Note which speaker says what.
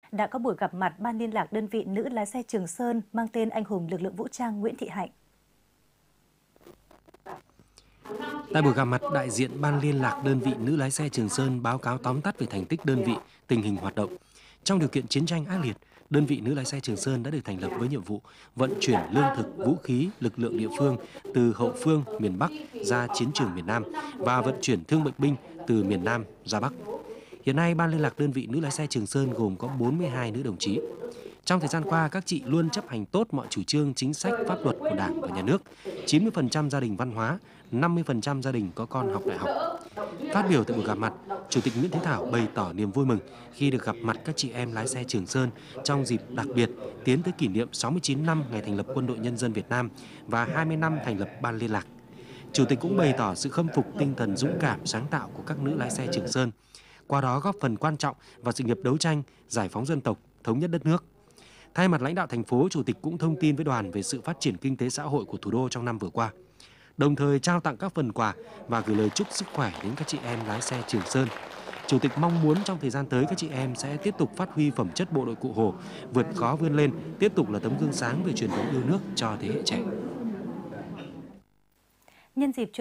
Speaker 1: đã có buổi gặp mặt Ban liên lạc đơn vị nữ lái xe Trường Sơn mang tên anh hùng lực lượng vũ trang Nguyễn Thị Hạnh.
Speaker 2: Tại buổi gặp mặt, đại diện Ban liên lạc đơn vị nữ lái xe Trường Sơn báo cáo tóm tắt về thành tích đơn vị, tình hình hoạt động. Trong điều kiện chiến tranh ác liệt, đơn vị nữ lái xe Trường Sơn đã được thành lập với nhiệm vụ vận chuyển lương thực, vũ khí, lực lượng địa phương từ hậu phương miền Bắc ra chiến trường miền Nam và vận chuyển thương bệnh binh từ miền Nam ra Bắc. Hiện nay, Ban liên lạc đơn vị nữ lái xe Trường Sơn gồm có 42 nữ đồng chí. Trong thời gian qua, các chị luôn chấp hành tốt mọi chủ trương, chính sách, pháp luật của Đảng và Nhà nước. 90% gia đình văn hóa, 50% gia đình có con học đại học. Phát biểu tại buổi gặp mặt, Chủ tịch Nguyễn Thế Thảo bày tỏ niềm vui mừng khi được gặp mặt các chị em lái xe Trường Sơn trong dịp đặc biệt tiến tới kỷ niệm 69 năm ngày thành lập Quân đội Nhân dân Việt Nam và 20 năm thành lập Ban liên lạc. Chủ tịch cũng bày tỏ sự khâm phục tinh thần dũng cảm, sáng tạo của các nữ lái xe Trường Sơn, qua đó góp phần quan trọng vào sự nghiệp đấu tranh, giải phóng dân tộc, thống nhất đất nước. Thay mặt lãnh đạo thành phố, Chủ tịch cũng thông tin với đoàn về sự phát triển kinh tế xã hội của thủ đô trong năm vừa qua, đồng thời trao tặng các phần quà và gửi lời chúc sức khỏe đến các chị em lái xe Trường Sơn. Chủ tịch mong muốn trong thời gian tới các chị em sẽ tiếp tục phát huy phẩm chất bộ đội Cụ Hồ, vượt khó vươn lên, tiếp tục là tấm gương sáng về truyền thống yêu nước cho thế hệ trẻ.
Speaker 1: Nhân dịp